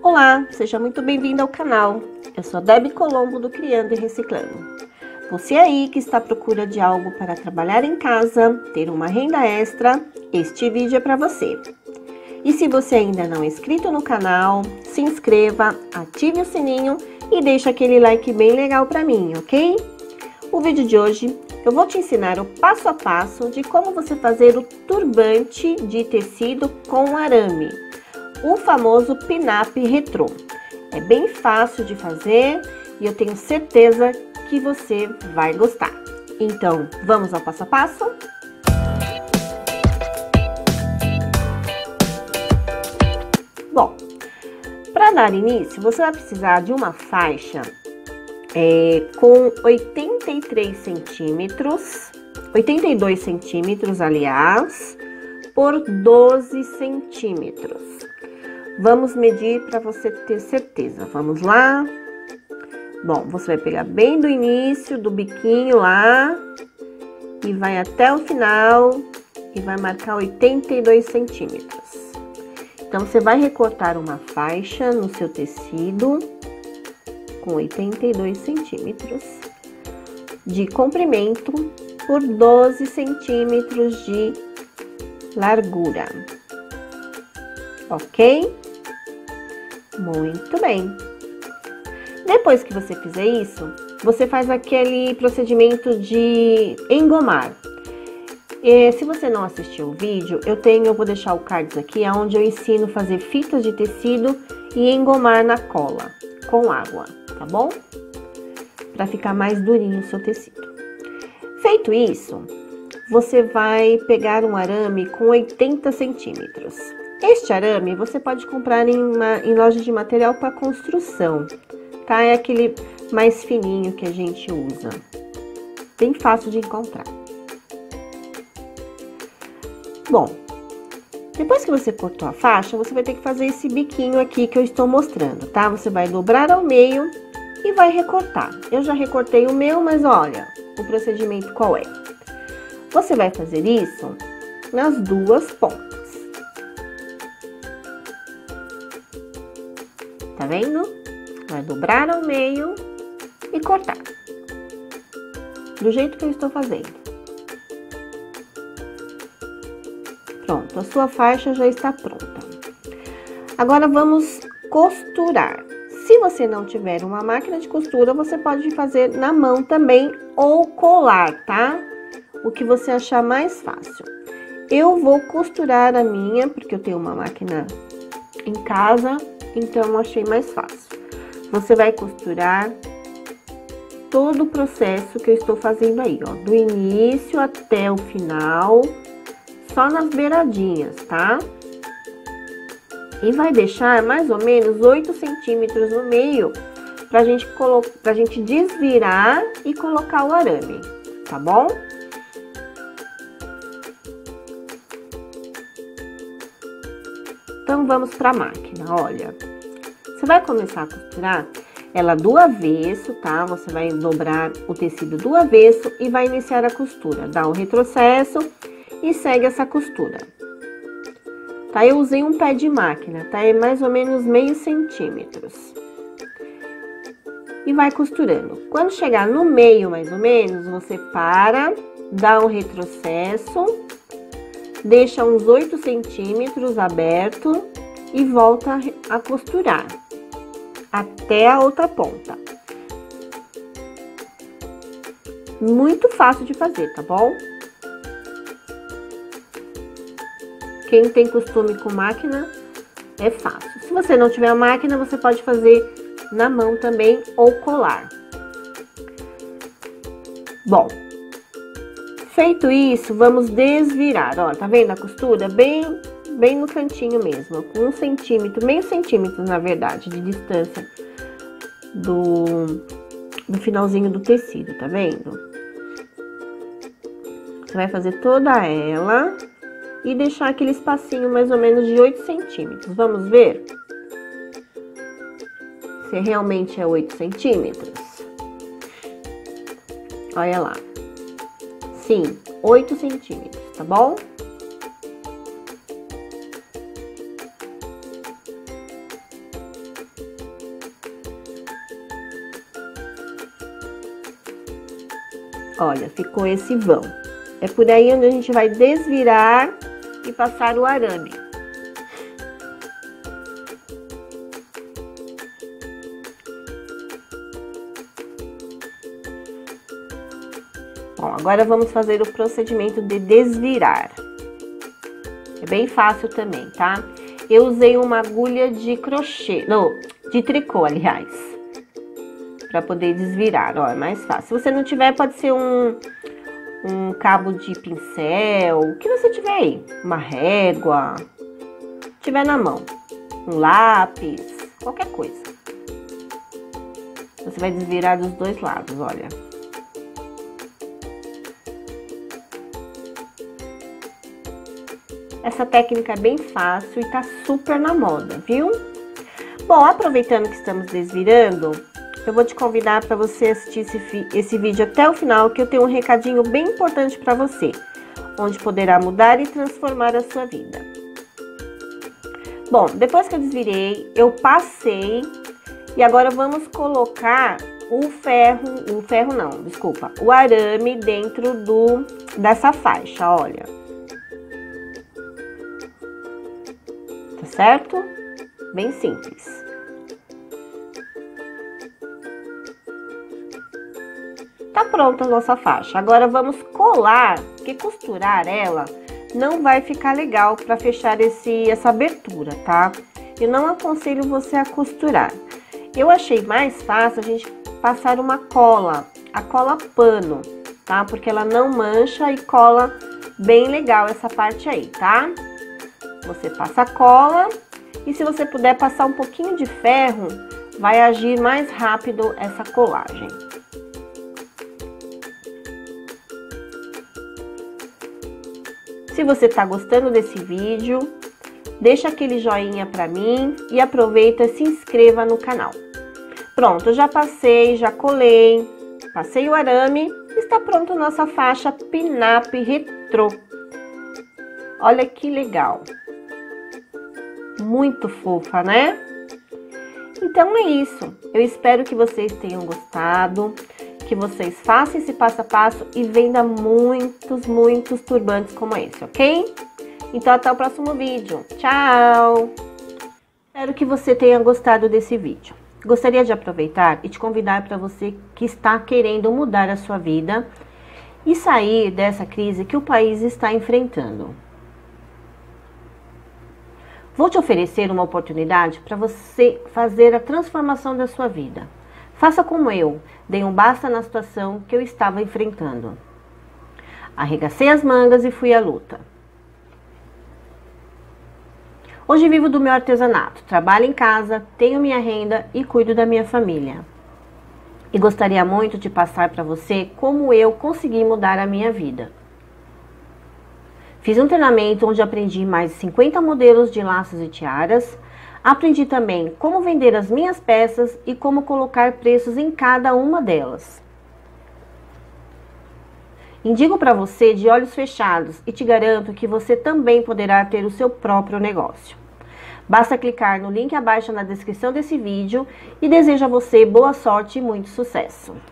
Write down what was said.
Olá, seja muito bem-vindo ao canal. Eu sou a Debbie Colombo do Criando e Reciclando. Você aí que está à procura de algo para trabalhar em casa, ter uma renda extra, este vídeo é para você. E se você ainda não é inscrito no canal, se inscreva, ative o sininho e deixe aquele like bem legal para mim, ok? O vídeo de hoje eu vou te ensinar o passo a passo de como você fazer o turbante de tecido com arame, o famoso pin-up retrô. É bem fácil de fazer e eu tenho certeza que você vai gostar. Então, vamos ao passo a passo? Bom, para dar início, você vai precisar de uma faixa com 82 centímetros, aliás, por 12 centímetros. Vamos medir para você ter certeza. Vamos lá? Bom, você vai pegar bem do início, do biquinho lá, e vai até o final e vai marcar 82 centímetros. Então, você vai recortar uma faixa no seu tecido com 82 centímetros de comprimento por 12 centímetros de largura. Ok? Muito bem. Depois que você fizer isso, você faz aquele procedimento de engomar. Se você não assistiu o vídeo, eu vou deixar o card aqui, onde eu ensino a fazer fitas de tecido e engomar na cola com água, tá bom? Para ficar mais durinho o seu tecido. Feito isso, você vai pegar um arame com 80 centímetros. Este arame você pode comprar em loja de material para construção, tá? É aquele mais fininho que a gente usa. Bem fácil de encontrar. Bom, depois que você cortou a faixa, você vai ter que fazer esse biquinho aqui que eu estou mostrando, tá? Você vai dobrar ao meio e vai recortar. Eu já recortei o meu, mas olha o procedimento qual é. Você vai fazer isso nas duas pontas. Tá vendo? Vai dobrar ao meio e cortar. Do jeito que eu estou fazendo. Pronto, a sua faixa já está pronta. Agora vamos costurar. Se você não tiver uma máquina de costura, você pode fazer na mão também ou colar, tá? O que você achar mais fácil. Eu vou costurar a minha, porque eu tenho uma máquina em casa, então eu achei mais fácil. Você vai costurar todo o processo que eu estou fazendo aí, ó, do início até o final, só nas beiradinhas, tá? E vai deixar mais ou menos 8 centímetros no meio pra gente desvirar e colocar o arame, tá bom? Então, vamos pra máquina, olha. Você vai começar a costurar ela do avesso, tá? Você vai dobrar o tecido do avesso e vai iniciar a costura. Dá um retrocesso e segue essa costura. Tá? Eu usei um pé de máquina, tá? É mais ou menos meio centímetros. E vai costurando. Quando chegar no meio, mais ou menos, você para, dá um retrocesso, deixa uns 8 centímetros aberto e volta a costurar até a outra ponta. Muito fácil de fazer, tá bom? Quem tem costume com máquina, é fácil. Se você não tiver máquina, você pode fazer na mão também ou colar. Bom, feito isso, vamos desvirar. Ó, tá vendo a costura? Bem no cantinho mesmo, com 1 centímetro, meio centímetro, na verdade, de distância do finalzinho do tecido, tá vendo? Você vai fazer toda ela e deixar aquele espacinho mais ou menos de 8 centímetros. Vamos ver se realmente é 8 centímetros. Olha lá. Sim, 8 centímetros, tá bom? Olha, ficou esse vão. É por aí onde a gente vai desvirar e passar o arame. Bom, agora vamos fazer o procedimento de desvirar. É bem fácil também, tá? Eu usei uma agulha de crochê, não, de tricô, aliás, para poder desvirar, ó, é mais fácil. Se você não tiver, pode ser um cabo de pincel, o que você tiver aí, uma régua, tiver na mão, um lápis, qualquer coisa. Você vai desvirar dos dois lados, olha. Essa técnica é bem fácil e tá super na moda, viu? Bom, aproveitando que estamos desvirando, eu vou te convidar para você assistir esse vídeo até o final, que eu tenho um recadinho bem importante para você, onde poderá mudar e transformar a sua vida. Bom, depois que eu desvirei, eu passei e agora vamos colocar o arame dentro dessa faixa, olha. Tá certo? Bem simples. Tá pronta a nossa faixa. Agora vamos colar, porque costurar ela não vai ficar legal para fechar essa abertura, tá? Eu não aconselho você a costurar. Eu achei mais fácil a gente passar uma cola, a cola pano, tá? Porque ela não mancha e cola bem legal essa parte aí, tá? Você passa a cola e se você puder passar um pouquinho de ferro, vai agir mais rápido essa colagem. Se você tá gostando desse vídeo, deixa aquele joinha pra mim e aproveita e se inscreva no canal. Pronto, eu já passei, já colei, passei o arame, está pronta a nossa faixa pin-up retrô. Olha que legal. Muito fofa, né? Então é isso. Eu espero que vocês tenham gostado, que vocês façam esse passo a passo e vendam muitos turbantes como esse, ok? Então até o próximo vídeo. Tchau! Espero que você tenha gostado desse vídeo. Gostaria de aproveitar e te convidar para você que está querendo mudar a sua vida e sair dessa crise que o país está enfrentando. Vou te oferecer uma oportunidade para você fazer a transformação da sua vida. Faça como eu, dei um basta na situação que eu estava enfrentando. Arregacei as mangas e fui à luta. Hoje vivo do meu artesanato, trabalho em casa, tenho minha renda e cuido da minha família. E gostaria muito de passar para você como eu consegui mudar a minha vida. Fiz um treinamento onde aprendi mais de 50 modelos de laços e tiaras. Aprendi também como vender as minhas peças e como colocar preços em cada uma delas. Indico para você de olhos fechados e te garanto que você também poderá ter o seu próprio negócio. Basta clicar no link abaixo na descrição desse vídeo e desejo a você boa sorte e muito sucesso.